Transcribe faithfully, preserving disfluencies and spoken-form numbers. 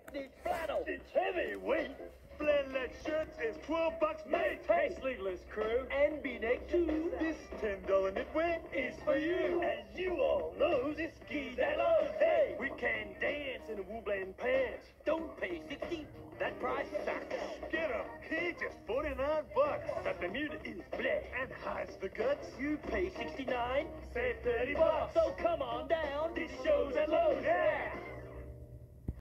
It's flannel. It's heavyweight. Flannelette shirts is twelve bucks made. Hey, sleeveless crew. And V-neck too. This ten dollar knitwear is for you. As you all know, this skis and lows. Hey, we can dance in the wool-blend pants. Don't pay sixty. That price sucks. Get 'em. He just forty-nine bucks. But the music is black and hides the guts. You pay sixty-nine. Save thirty bucks. So come on down. This show's at Lowe's. Yeah.